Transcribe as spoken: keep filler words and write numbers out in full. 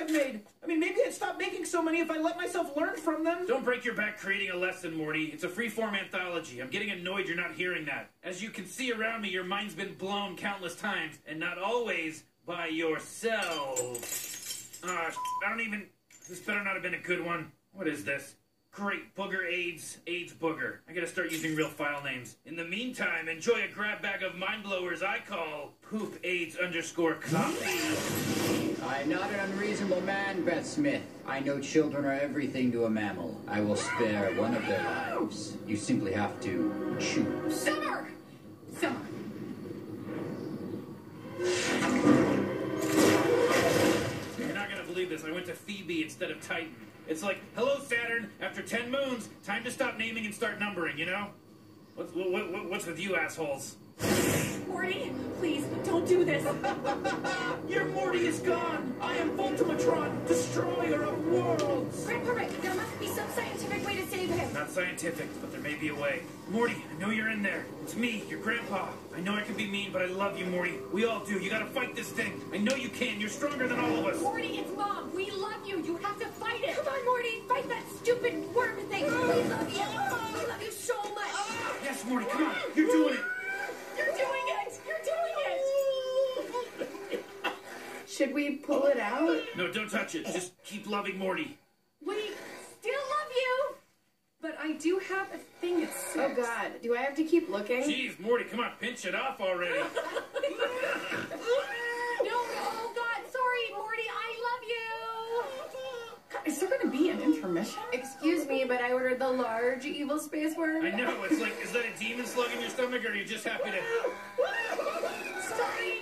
I've made. I mean, maybe I'd stop making so many if I let myself learn from them. Don't break your back creating a lesson, Morty. It's a free-form anthology. I'm getting annoyed you're not hearing that. As you can see around me, your mind's been blown countless times, and not always by yourself. Ah, uh, I don't even... This better not have been a good one. What is this? Great. Booger AIDS. AIDS booger. I gotta start using real file names. In the meantime, enjoy a grab bag of mind blowers I call poop AIDS underscore coffee. I'm not an unreasonable man, Beth Smith. I know children are everything to a mammal. I will spare one of their lives. You simply have to choose. Summer! Summer. You're not gonna believe this. I went to Phoebe instead of Titan. It's like, hello, Saturn. After ten moons, time to stop naming and start numbering, you know? What's, what, what, what's with you assholes? Morty, please, don't do this. Your Morty is gone. I am Voltimatron, destroyer of worlds. Grandpa Rick, there must be some scientific way to save him. Not scientific, but there may be a way. Morty, I know you're in there. It's me, your grandpa. I know I can be mean, but I love you, Morty. We all do. You gotta fight this thing. I know you can. You're stronger than all of us. Morty, it's Mom. We love you. You have to fight it. Come on, Morty. Fight that stupid worm thing. We love you. We love you so much. Yes, Morty, come on. You're doing it. You're doing it. You're doing it. Should we pull it out? No, don't touch it. Just keep loving Morty. We still love you. But I do have a thing that sticks. Oh, God. Do I have to keep looking? Jeez, Morty, come on. Pinch it off already. No, oh, God. Sorry, Morty. I love you. Is there going to be an intermission? Excuse me, but I ordered the large evil space worm. I know. It's like, is that a demon slug in your stomach, or are you just happy to... Sorry.